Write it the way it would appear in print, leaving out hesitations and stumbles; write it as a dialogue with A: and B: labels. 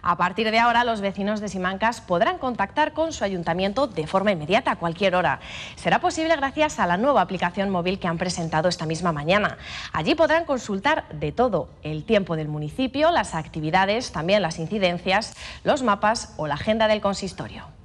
A: A partir de ahora, los vecinos de Simancas podrán contactar con su ayuntamiento de forma inmediata, a cualquier hora. Será posible gracias a la nueva aplicación móvil que han presentado esta misma mañana. Allí podrán consultar de todo: el tiempo del municipio, las actividades, también las incidencias, los mapas o la agenda del consistorio.